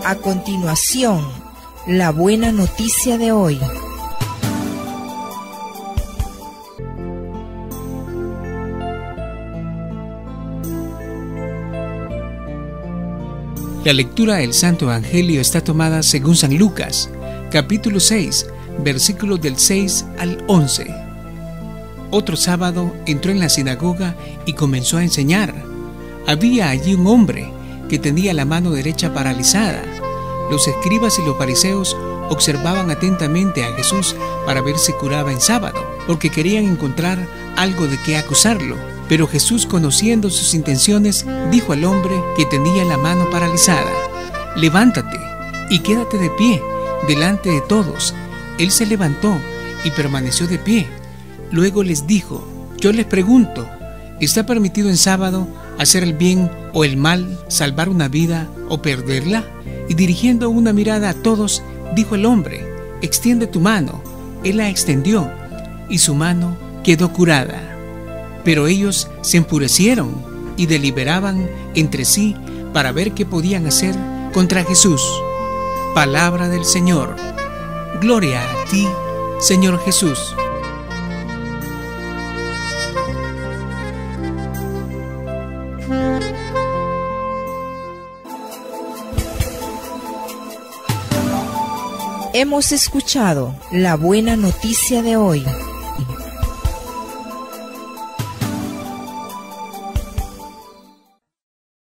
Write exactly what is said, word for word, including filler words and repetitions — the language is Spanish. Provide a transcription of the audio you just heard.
A continuación, la buena noticia de hoy. La lectura del Santo Evangelio está tomada según San Lucas, capítulo seis, versículos del seis al once. Otro sábado entró en la sinagoga y comenzó a enseñar. Había allí un hombre que tenía la mano derecha paralizada. Los escribas y los fariseos observaban atentamente a Jesús para ver si curaba en sábado, porque querían encontrar algo de qué acusarlo. Pero Jesús, conociendo sus intenciones, dijo al hombre que tenía la mano paralizada: «Levántate y quédate de pie delante de todos». Él se levantó y permaneció de pie. Luego les dijo: «Yo les pregunto, ¿está permitido en sábado hacer el bien o el mal, salvar una vida o perderla?». Y dirigiendo una mirada a todos, dijo el hombre: «Extiende tu mano». Él la extendió y su mano quedó curada. Pero ellos se enfurecieron y deliberaban entre sí para ver qué podían hacer contra Jesús. Palabra del Señor. Gloria a ti, Señor Jesús. Hemos escuchado la buena noticia de hoy.